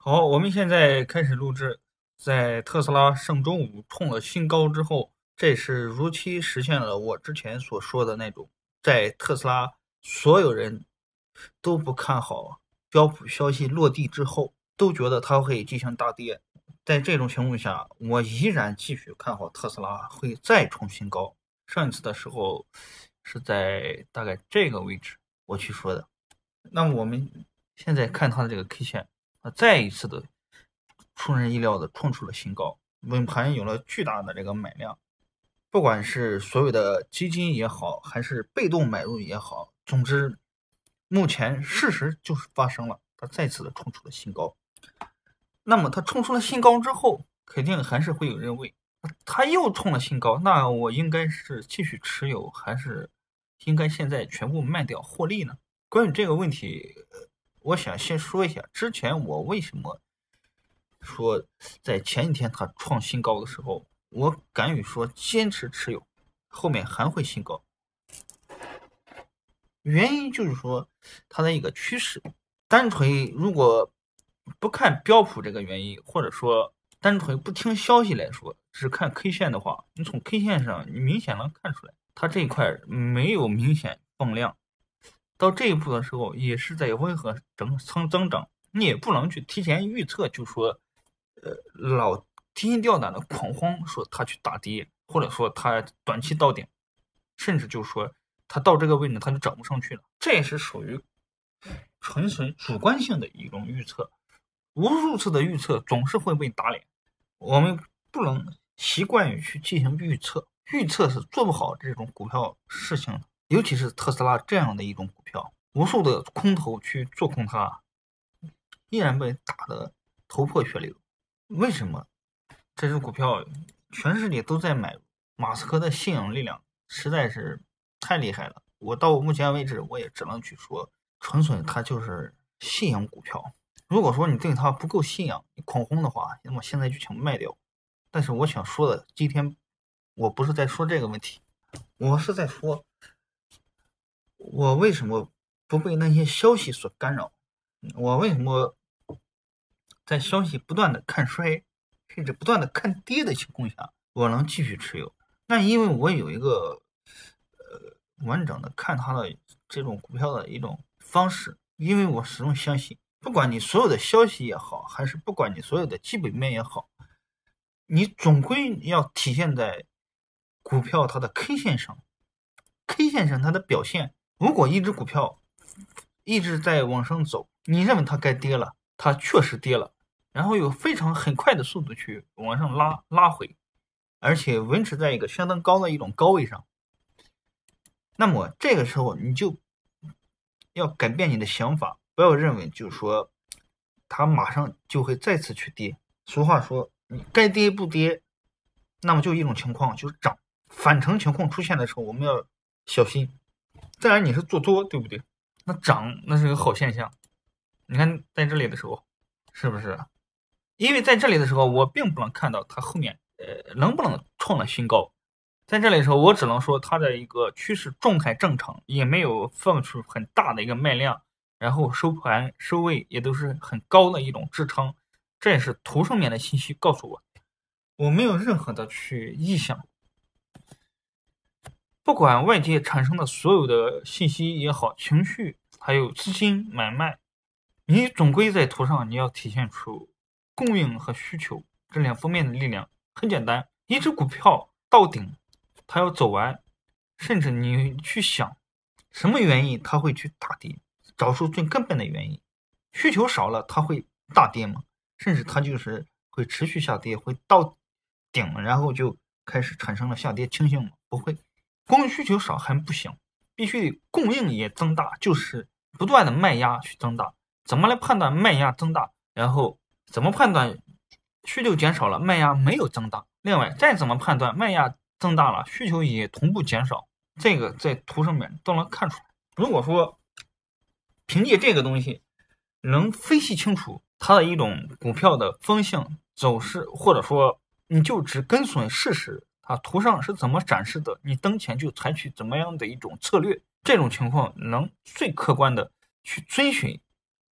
好，我们现在开始录制。在特斯拉上周五创了新高之后，这是如期实现了我之前所说的那种，在特斯拉所有人都不看好标普消息落地之后，都觉得它会进行大跌。在这种情况下，我依然继续看好特斯拉会再创新高。上一次的时候是在大概这个位置我去说的。那么我们现在看它的这个 K 线。再一次的出人意料的创出了新高，稳盘有了巨大的这个买量，不管是所有的基金也好，还是被动买入也好，总之，目前事实就是发生了，它再次的创出了新高。那么它创出了新高之后，肯定还是会有人问，它又创了新高，那我应该是继续持有，还是应该现在全部卖掉获利呢？关于这个问题，我想先说一下，之前我为什么说在前几天它创新高的时候，我敢于说坚持持有，后面还会新高。原因就是说它的一个趋势，单纯如果不看标普这个原因，或者说单纯不听消息来说，只看 K 线的话，你从 K 线上你明显能看出来，它这一块没有明显放量。到这一步的时候，也是在温和增长，你也不能去提前预测，就说，老提心吊胆的恐慌，说它去大跌，或者说它短期到顶，甚至就说它到这个位置它就涨不上去了，这也是属于纯粹主观性的一种预测，无数次的预测总是会被打脸，我们不能习惯于去进行预测，预测是做不好这种股票事情的。尤其是特斯拉这样的一种股票，无数的空头去做空它，依然被打得头破血流。为什么？这只股票全世界都在买，马斯克的信仰力量实在是太厉害了。我到目前为止，我也只能去说，纯粹它就是信仰股票。如果说你对它不够信仰，你恐慌的话，那么现在就请卖掉。但是我想说的，今天我不是在说这个问题，我是在说，我为什么不被那些消息所干扰？我为什么在消息不断的看衰，甚至不断的看跌的情况下，我能继续持有？那因为我有一个完整的看它的这种股票的一种方式，因为我始终相信，不管你所有的消息也好，还是不管你所有的基本面也好，你总归要体现在股票它的 K 线上。K 线上它的表现，如果一只股票一直在往上走，你认为它该跌了，它确实跌了，然后有非常很快的速度去往上拉回，而且维持在一个相当高的一种高位上，那么这个时候你就要改变你的想法，不要认为就是说它马上就会再次去跌。俗话说，你该跌不跌，那么就一种情况就是涨，反程情况出现的时候，我们要小心。再然你是做多，对不对？那涨那是个好现象。你看在这里的时候，是不是？因为在这里的时候，我并不能看到它后面能不能创了新高。在这里的时候，我只能说它的一个趋势状态正常，也没有放出很大的一个卖量，然后收盘收位也都是很高的一种支撑。这也是图上面的信息告诉我，我没有任何的去臆想。不管外界产生的所有的信息也好，情绪还有资金买卖，你总归在图上你要体现出供应和需求这两方面的力量。很简单，一只股票到顶，它要走完，甚至你去想什么原因它会去大跌，找出最根本的原因。需求少了，它会大跌吗？甚至它就是会持续下跌，会到顶，然后就开始产生了下跌倾向吗？不会。供需求少还不行，必须供应也增大，就是不断的卖压去增大。怎么来判断卖压增大？然后怎么判断需求减少了，卖压没有增大？另外，再怎么判断卖压增大了，需求也同步减少？这个在图上面都能看出来。如果说凭借这个东西能分析清楚它的一种股票的方向走势，或者说你就只跟随事实，它图上是怎么展示的，你当前就采取怎么样的一种策略，这种情况能最客观的去遵循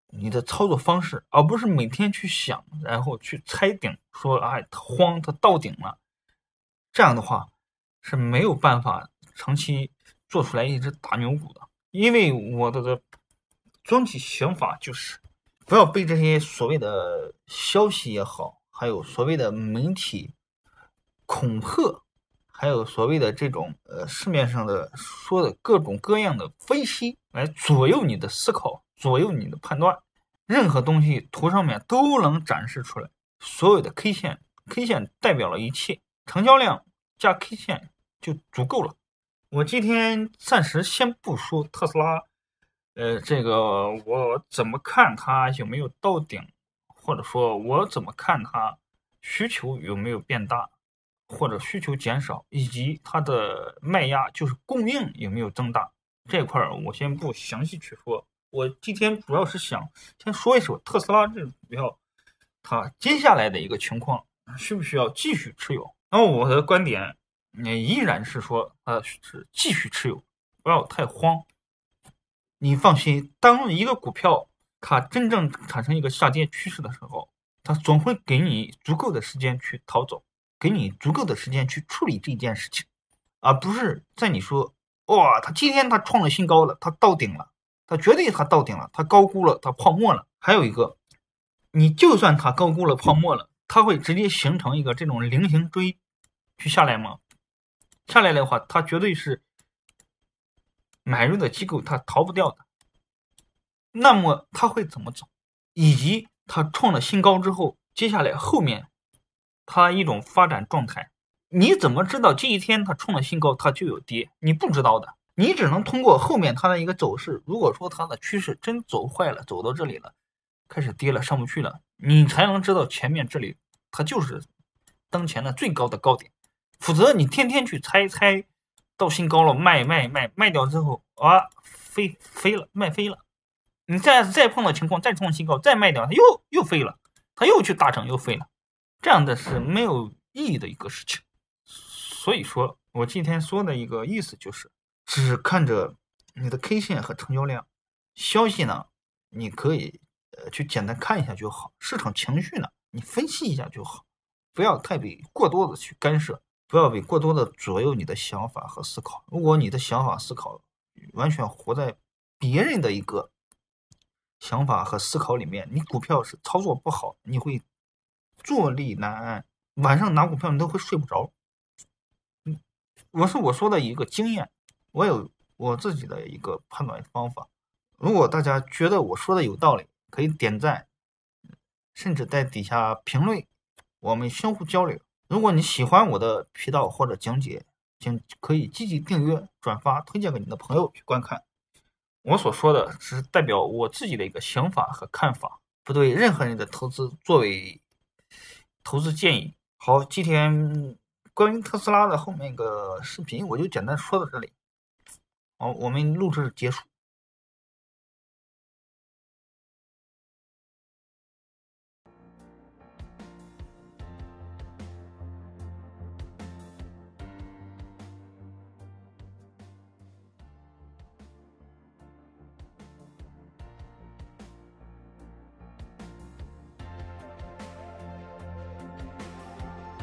你的操作方式，而不是每天去想，然后去猜顶，说哎，它慌，它到顶了。这样的话是没有办法长期做出来一只大牛股的。因为我的总体想法就是，不要被这些所谓的消息也好，还有所谓的媒体恐吓，还有所谓的这种市面上的说的各种各样的分析来左右你的思考，左右你的判断。任何东西图上面都能展示出来，所有的 K 线代表了一切，成交量加 K 线就足够了。我今天暂时先不说特斯拉，这个我怎么看它有没有到顶，或者说我怎么看它需求有没有变大，或者需求减少，以及它的卖压就是供应有没有增大，这块我先不详细去说。我今天主要是想先说一说特斯拉这个股票，它接下来的一个情况需不需要继续持有。然后我的观点依然是说是继续持有，不要太慌。你放心，当一个股票它真正产生一个下跌趋势的时候，它总会给你足够的时间去逃走，给你足够的时间去处理这件事情，而不是在你说哇，它今天它创了新高了，它到顶了，它绝对它到顶了，它高估了，它泡沫了。还有一个，你就算它高估了泡沫了，它会直接形成一个这种菱形锥去下来吗？下来的话，它绝对是买入的机构它逃不掉的。那么它会怎么走？以及它创了新高之后，接下来后面它一种发展状态，你怎么知道这一天它创了新高它就有跌？你不知道的，你只能通过后面它的一个走势。如果说它的趋势真走坏了，走到这里了，开始跌了，上不去了，你才能知道前面这里它就是当前的最高的高点。否则你天天去猜到新高了卖掉之后啊，飞了，卖飞了。你再碰到情况再创新高再卖掉，它又飞了，它又去大涨又飞了，这样的是没有意义的一个事情。所以说我今天说的一个意思就是，只看着你的 K 线和成交量，消息呢你可以去简单看一下就好，市场情绪呢你分析一下就好，不要太被过多的去干涉，不要被过多的左右你的想法和思考。如果你的想法思考完全活在别人的一个想法和思考里面，你股票是操作不好，你会坐立难安，晚上拿股票你都会睡不着。我说的一个经验，我有我自己的一个判断方法。如果大家觉得我说的有道理，可以点赞，甚至在底下评论，我们相互交流。如果你喜欢我的频道或者讲解，请可以积极订阅、转发、推荐给你的朋友去观看。我所说的只是代表我自己的一个想法和看法，不对任何人的投资作为投资建议。好，今天关于特斯拉的后面一个视频我就简单说到这里。好，我们录制结束。